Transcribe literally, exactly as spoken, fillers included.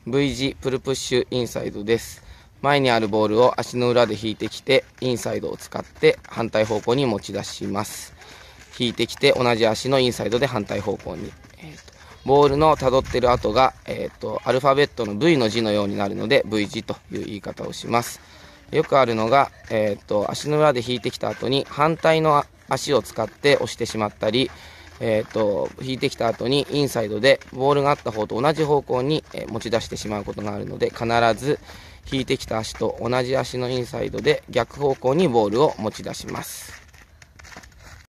V 字プルプッシュインサイドです。前にあるボールを足の裏で引いてきて、インサイドを使って反対方向に持ち出します。引いてきて同じ足のインサイドで反対方向に。えーと、ボールのたどってる跡が、えーと、アルファベットの V の字のようになるので V 字という言い方をします。よくあるのが、えーと、足の裏で引いてきた後に反対の足を使って押してしまったり、えーと、引いてきた後にインサイドでボールがあった方と同じ方向に持ち出してしまうことがあるので、必ず引いてきた足と同じ足のインサイドで逆方向にボールを持ち出します。